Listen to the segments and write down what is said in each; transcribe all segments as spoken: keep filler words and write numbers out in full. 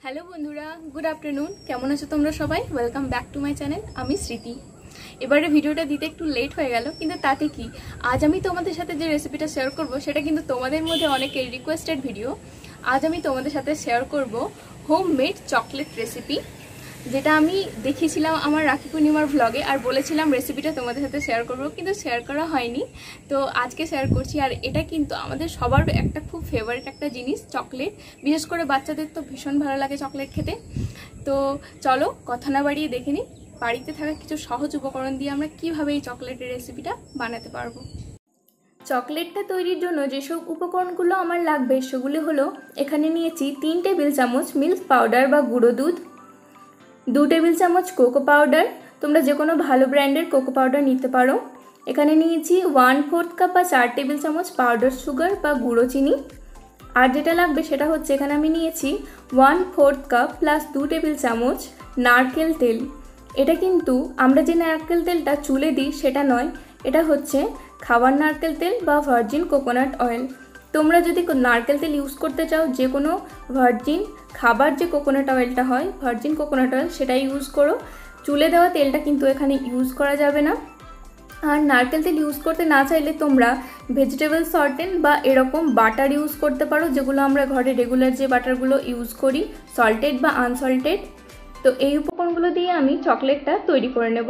Hello বন্ধুরা, good afternoon. কেমন আছো তোমরা সবাই? Welcome back to my channel. আমি স্মৃতি। এবারে ভিডিওটা দিতে একটু লেট হয়ে গেল, কিন্তু তাতে কি, আজ আমি তোমাদের সাথে যে রেসিপিটা শেয়ার করব সেটা কিন্তু তোমাদের মধ্যে অনেকের রিকোয়েস্টেড ভিডিও। আজ আমি তোমাদের সাথে শেয়ার করব হোম মেড চকলেট রেসিপি, যেটা আমি দেখিয়েছিলাম আমার রাখি পূর্ণিমার ভ্লগে, আর বলেছিলাম রেসিপিটা তোমাদের সাথে শেয়ার করব, কিন্তু শেয়ার করা হয়নি। তো আজকে শেয়ার করছি। আর এটা কিন্তু আমাদের সবার একটা খুব ফেভারিট একটা জিনিস, চকলেট। বিশেষ করে বাচ্চাদের তো ভীষণ ভালো লাগে চকলেট খেতে। তো চলো কথা না বাড়িয়ে দেখে নিই বাড়িতে থাকা কিছু সহজ উপকরণ দিয়ে আমরা কিভাবে এই চকলেটের রেসিপিটা বানাতে পারবো। চকলেটটা তৈরির জন্য যেসব উপকরণগুলো আমার লাগবে সেগুলি হলো, এখানে নিয়েছি তিন টেবিল চামচ মিল্ক পাউডার বা গুঁড়ো দুধ, দু টেবিল চামচ কোকো পাউডার, তোমরা যে কোনো ভালো ব্র্যান্ডের কোকো পাউডার নিতে পারো। এখানে নিয়েছি ওয়ান ফোর্থ কাপ বা চার টেবিল চামচ পাউডার সুগার বা গুঁড়ো চিনি। আর যেটা লাগবে সেটা হচ্ছে, এখানে আমি নিয়েছি ওয়ান ফোর্থ কাপ প্লাস দু টেবিল চামচ নারকেল তেল। এটা কিন্তু আমরা যে নারকেল তেলটা চুলে দিই সেটা নয়, এটা হচ্ছে খাবার নারকেল তেল বা ভার্জিন কোকোনাট অয়েল। তোমরা যদি নারকেল তেল ইউজ করতে চাও, যে কোনো ভার্জিন খাবার যে কোকোনাট অয়েলটা হয়, ভার্জিন কোকোনাট অয়েল, সেটাই ইউজ করো। চুলে দেওয়া তেলটা কিন্তু এখানে ইউজ করা যাবে না। আর নারকেল তেল ইউজ করতে না চাইলে তোমরা ভেজিটেবল সল্টেন বা এরকম বাটার ইউজ করতে পারো, যেগুলো আমরা ঘরে রেগুলার যে বাটারগুলো ইউজ করি, সল্টেড বা আনসল্টেড। তো এই উপকরণগুলো দিয়ে আমি চকলেটটা তৈরি করে নেব।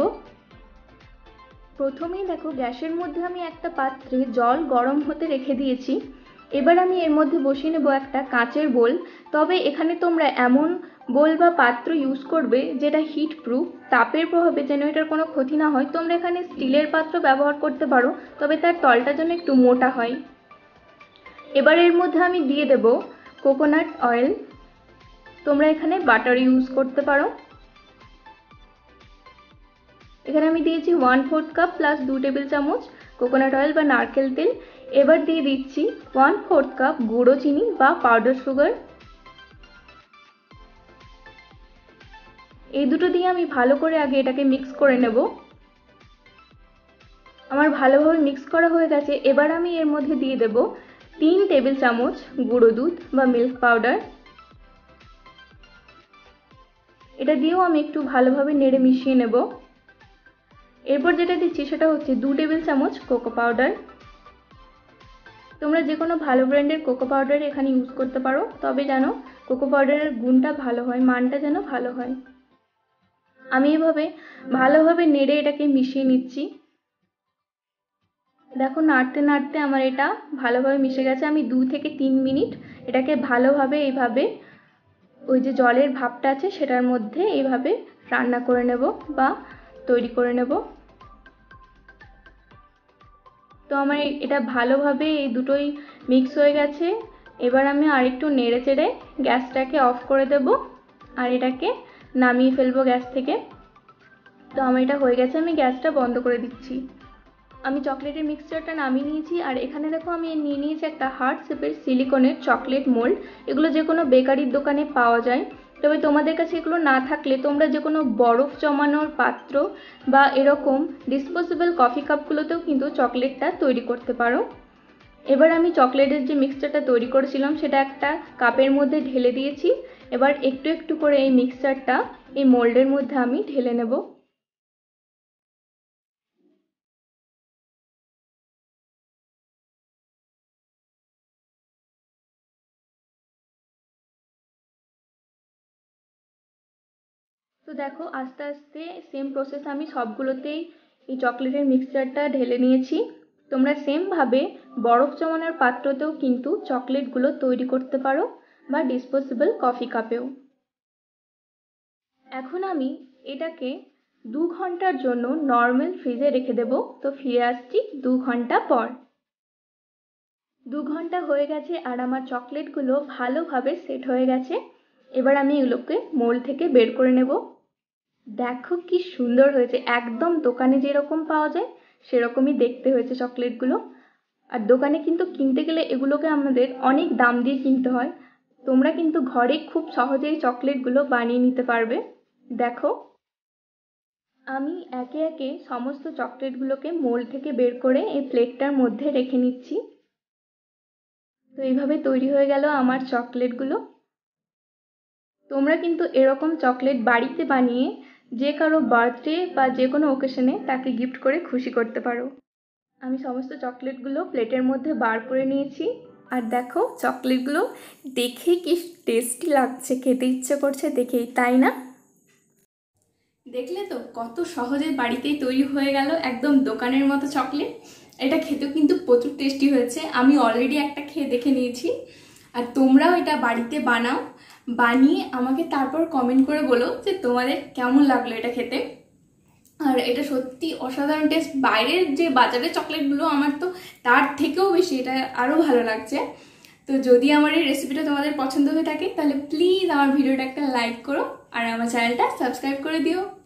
প্রথমেই দেখো, গ্যাসের মধ্যে আমি একটা পাত্রে জল গরম হতে রেখে দিয়েছি। এবার আমি এর মধ্যে বসিয়ে নেব একটা কাঁচের বোল। তবে এখানে তোমরা এমন বোল বা পাত্র ইউজ করবে যেটা হিট প্রুফ, তাপের প্রভাবে যেন এটার কোনো ক্ষতি না হয়। তোমরা এখানে স্টিলের পাত্র ব্যবহার করতে পারো, তবে তার তলটা যেন একটু মোটা হয়। এবার এর মধ্যে আমি দিয়ে দেব কোকোনাট অয়েল। তোমরা এখানে বাটার ইউজ করতে পারো। এখানে আমি দিয়েছি ওয়ান ফোর্থ কাপ প্লাস দু টেবিল চামচ কোকোনাট অয়েল বা নারকেল তেল। এবার দিয়ে দিচ্ছি ওয়ান ফোর্থ কাপ গুঁড়ো চিনি বা পাউডার সুগার। এই দুটো দিয়ে আমি ভালো করে আগে এটাকে মিক্স করে নেব। আমার ভালোভাবে মিক্স করা হয়ে গেছে। এবার আমি এর মধ্যে দিয়ে দেব তিন টেবিল চামচ গুঁড়ো দুধ বা মিল্ক পাউডার। এটা দিয়েও আমি একটু ভালোভাবে নেড়ে মিশিয়ে নেব। এরপর যেটা দিচ্ছি সেটা হচ্ছে দু টেবিল চামচ কোকো পাউডার। তোমরা যে কোনো ভালো ব্র্যান্ডের কোকো পাউডার এখানে ইউজ করতে পারো, তবে জানো কোকো পাউডারের গুণটা ভালো হয়, মানটা যেন ভালো হয়। আমি এভাবে ভালোভাবে নেড়ে এটাকে মিশিয়ে নিচ্ছি। দেখো, নাড়তে নাড়তে আমার এটা ভালোভাবে মিশে গেছে। আমি দু থেকে তিন মিনিট এটাকে ভালোভাবে এইভাবে ওই যে জলের ভাপটা আছে সেটার মধ্যে এইভাবে রান্না করে নেব বা তৈরি করে নেব। তো আমার এটা ভালোভাবে এই দুটোই মিক্স হয়ে গেছে। এবার আমি আরেকটু নেড়ে চেড়ে গ্যাসটাকে অফ করে দেব আর এটাকে নামিয়ে ফেলবো গ্যাস থেকে। তো আমার এটা হয়ে গেছে, আমি গ্যাসটা বন্ধ করে দিচ্ছি। আমি চকলেটের মিক্সচারটা নামিয়ে নিয়েছি। আর এখানে দেখো, আমি নিয়ে নিয়েছি একটা হার্ড শেপের সিলিকনের চকলেট মোল্ড। এগুলো যে কোনো বেকারির দোকানে পাওয়া যায়। তবে তোমাদের কাছে এগুলো না থাকলে তোমরা যে কোনো বরফ জমানোর পাত্র বা এরকম ডিসপোজেবল কফি কাপগুলোতেও কিন্তু চকলেটটা তৈরি করতে পারো। এবার আমি চকলেটের যে মিক্সচারটা তৈরি করেছিলাম সেটা একটা কাপের মধ্যে ঢেলে দিয়েছি। এবার একটু একটু করে এই মিক্সচারটা এই মোল্ডের মধ্যে আমি ঢেলে নেব। তো দেখো, আস্তে আস্তে সেম প্রসেস আমি সবগুলোতেই এই চকলেটের মিক্সচারটা ঢেলে নিয়েছি। তোমরা সেমভাবে বরফ জমানোর পাত্রতেও কিন্তু চকলেটগুলো তৈরি করতে পারো বা ডিসপোজেবল কফি কাপেও। এখন আমি এটাকে দু ঘন্টার জন্য নর্মাল ফ্রিজে রেখে দেব। তো ফিরে আসছি দু ঘন্টা পর। দু ঘন্টা হয়ে গেছে আর আমার চকলেটগুলো ভালোভাবে সেট হয়ে গেছে। এবার আমি এগুলোকে মোল্ড থেকে বের করে নেব। দেখো কি সুন্দর হয়েছে, একদম দোকানে যেরকম পাওয়া যায় সেরকমই দেখতে হয়েছে চকলেটগুলো। আর দোকানে কিন্তু কিনতে গেলে এগুলোকে আমাদের অনেক দাম দিয়ে কিনতে হয়। তোমরা কিন্তু ঘরে খুব সহজেই চকলেটগুলো বানিয়ে নিতে পারবে। দেখো, আমি একে একে সমস্ত চকলেটগুলোকে মোল্ড থেকে বের করে এই প্লেটটার মধ্যে রেখে নিচ্ছি। তো এইভাবে তৈরি হয়ে গেল আমার চকলেটগুলো। তোমরা কিন্তু এরকম চকলেট বাড়িতে বানিয়ে যে কারো বার্থডে বা যে কোনো ওকেশনে তাকে গিফট করে খুশি করতে পারো। আমি সমস্ত চকলেটগুলো প্লেটের মধ্যে বার করে নিয়েছি। আর দেখো চকলেটগুলো দেখেই কি টেস্টি লাগছে, খেতে ইচ্ছে করছে দেখেই, তাই না? দেখলে তো কত সহজে বাড়িতেই তৈরি হয়ে গেল একদম দোকানের মতো চকলেট। এটা খেতেও কিন্তু প্রচুর টেস্টি হয়েছে। আমি অলরেডি একটা খেয়ে দেখে নিয়েছি। আর তোমরাও এটা বাড়িতে বানাও, বানিয়ে আমাকে তারপর কমেন্ট করে বলো যে তোমাদের কেমন লাগলো এটা খেতে। আর এটা সত্যি অসাধারণ টেস্ট। বাইরের যে বাজারের চকলেটগুলো আমার তো তার থেকেও বেশি এটা আরও ভালো লাগছে। তো যদি আমার এই রেসিপিটা তোমাদের পছন্দ হয়ে থাকে তাহলে প্লিজ আমার ভিডিওটা একটা লাইক করো আর আমার চ্যানেলটা সাবস্ক্রাইব করে দিও।